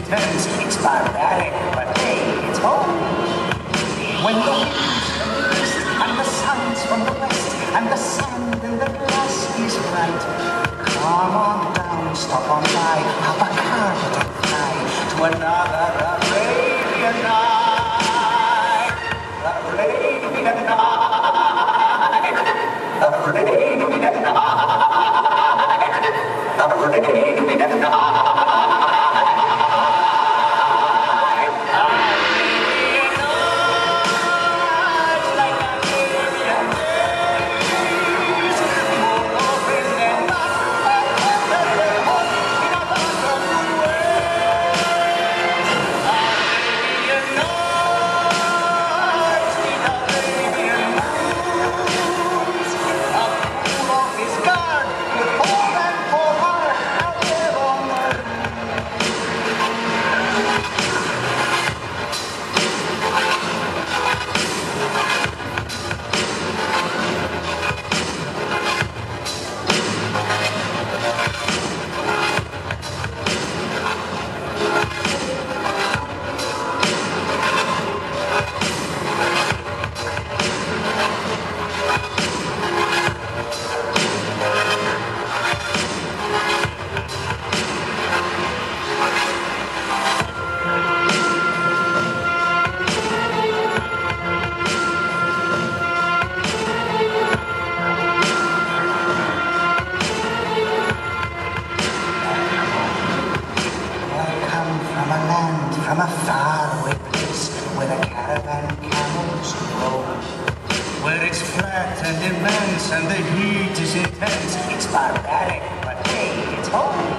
intense. It's barbaric, but hey, it's home. When the winds from the east and the suns from the west and the sand in the glass is right, come on down, stop on by, hop a carpet and fly to another Arabian night. Arabian night. Arabian night. Arabian night. From a faraway place where the caravan camels grow, where it's flat and immense and the heat is intense. It's barbaric, but hey, it's home.